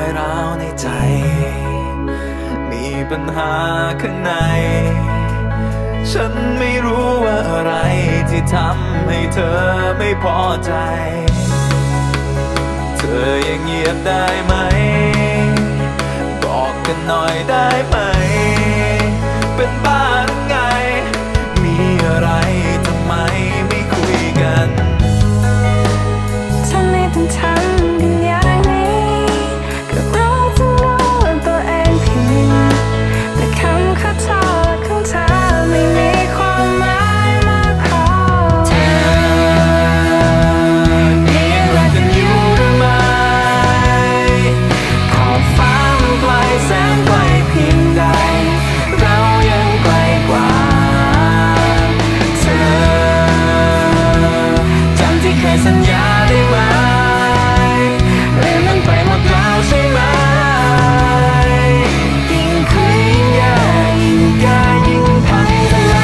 ร้าวในใจมีปัญหาข้างในฉันไม่รู้ว่าอะไรที่ทำให้เธอไม่พอใจเธอยังเงียบได้ไหมบอกกันหน่อยได้ไหมเป็นบ้าหรือไงมีอะไรทำไมไม่คุยกันทำไมต้องทำกันอย่างนี้ก็รู้ทั้งรู้ว่าตัวเองผิดแต่คำขอโทษของเธอไม่มีความหมายมากพอเธอยังรักกันอยู่หรือไม่ขอบฟ้ามันไกลแสนไกลเพียงใดเรายังไกลกว่าเธอจำที่เคยสัญญาได้ไหมลืมมันไปหมดแล้วใช่ไหมยิ่งคุยยิ่งยากยิ่งแก้ยิ่งพังทล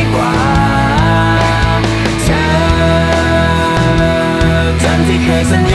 สัญ